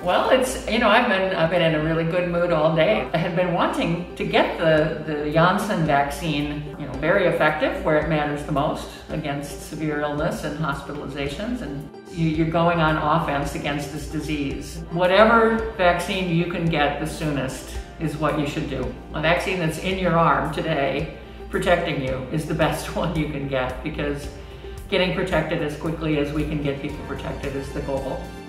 Well, I've been in a really good mood all day. I had been wanting to get the Janssen vaccine, very effective where it matters the most against severe illness and hospitalizations, and you're going on offense against this disease. Whatever vaccine you can get the soonest is what you should do. A vaccine that's in your arm today protecting you is the best one you can get, because getting protected as quickly as we can get people protected is the goal.